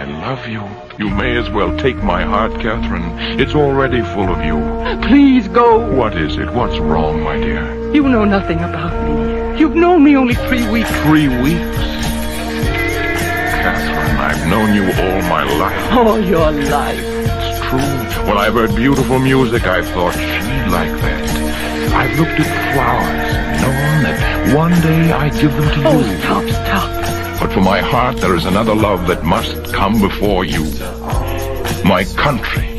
I love you. You may as well take my heart, Catherine. It's already full of you. Please go. What is it? What's wrong, my dear? You know nothing about me. You've known me only 3 weeks. 3 weeks? Catherine, I've known you all my life. All your life. It's true. When I've heard beautiful music, I've thought she'd like that. I've looked at flowers and known that one day I'd give them to you. Oh, stop. But for my heart, there is another love that must come before you. My country.